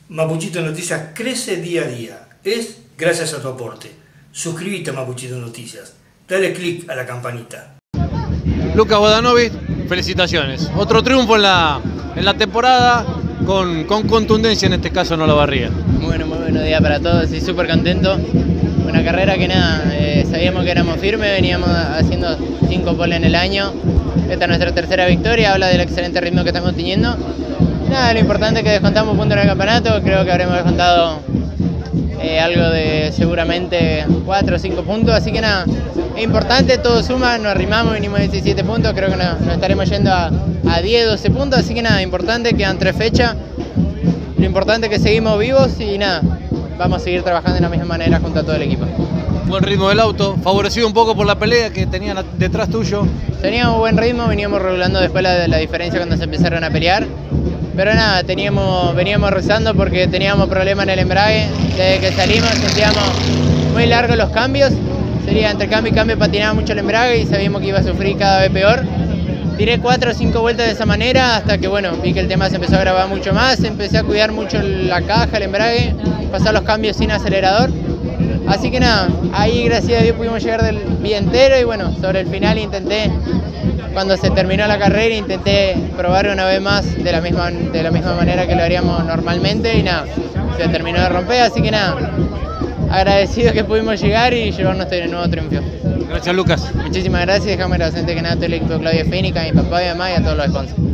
Mapuchito Noticias crece día a día. Es gracias a tu aporte. Suscríbete a Mapuchito Noticias. Dale click a la campanita. Luka Vodanovic, felicitaciones. Otro triunfo en la temporada con contundencia, en este caso en Olavarría. Muy buenos días para todos y súper contento. Una carrera que nada, sabíamos que éramos firmes, veníamos haciendo 5 poles en el año. Esta es nuestra tercera victoria, habla del excelente ritmo que estamos teniendo. Nada, lo importante es que descontamos puntos en el campeonato, creo que habremos descontado algo de seguramente 4 o 5 puntos, así que nada, es importante, todo suma, nos arrimamos, vinimos a 17 puntos, creo que nos estaremos yendo a 10, 12 puntos, así que nada, importante, quedan 3 fechas, lo importante es que seguimos vivos y nada, vamos a seguir trabajando de la misma manera junto a todo el equipo. Buen ritmo del auto, favorecido un poco por la pelea que tenían detrás tuyo. Teníamos buen ritmo, veníamos regulando después la diferencia cuando se empezaron a pelear. Pero nada, veníamos rezando porque teníamos problemas en el embrague. Desde que salimos sentíamos muy largos los cambios. Sería entre cambio y cambio patinaba mucho el embrague y sabíamos que iba a sufrir cada vez peor. Tiré 4 o 5 vueltas de esa manera hasta que bueno, vi que el tema se empezó a grabar mucho más. Empecé a cuidar mucho la caja, el embrague, pasar los cambios sin acelerador. Así que nada, ahí gracias a Dios pudimos llegar del día entero y bueno, sobre el final intenté, cuando se terminó la carrera, intenté probar una vez más de la misma manera que lo haríamos normalmente y nada, se terminó de romper, así que nada, agradecido que pudimos llegar y llevarnos este nuevo triunfo. Gracias, Lucas. Muchísimas gracias, déjame agradecer que nada a todo el equipo de Claudia Fénica, a mi papá y a mi mamá y a todos los sponsors.